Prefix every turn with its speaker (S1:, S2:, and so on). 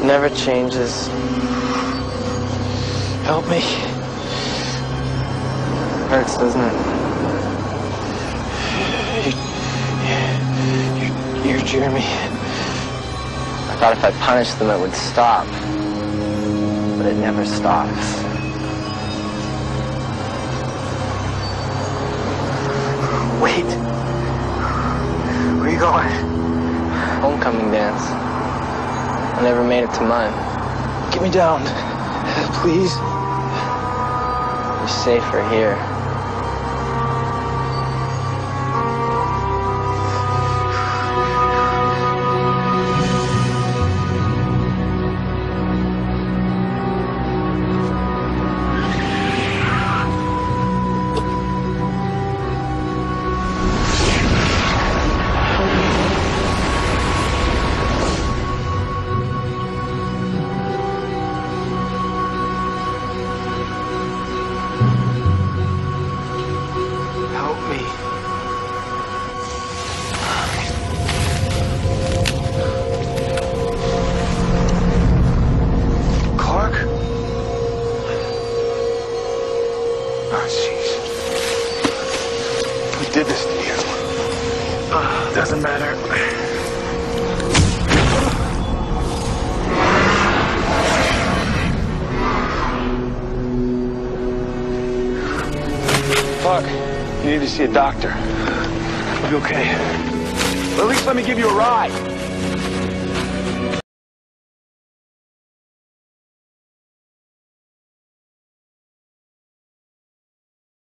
S1: never changes.
S2: Help me.
S1: Hurts, doesn't it?
S2: You're Jeremy.
S1: I thought if I punished them, it would stop. But it never stops.
S2: Wait. Where are you going?
S1: Homecoming dance. I never made it to mine.
S2: Get me down, please.
S1: You're safer here.
S2: Did this to you. Doesn't matter. Fuck. You need to see a doctor. You'll be okay. Well, at least let me give you a ride.